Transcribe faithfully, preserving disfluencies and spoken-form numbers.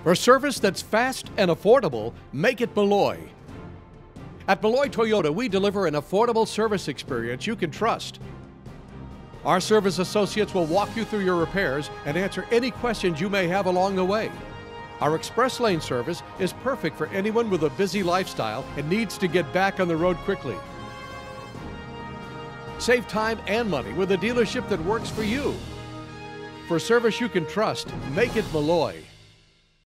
For service that's fast and affordable, make it Malloy. At Malloy Toyota, we deliver an affordable service experience you can trust. Our service associates will walk you through your repairs and answer any questions you may have along the way. Our express lane service is perfect for anyone with a busy lifestyle and needs to get back on the road quickly. Save time and money with a dealership that works for you. For service you can trust, make it Malloy.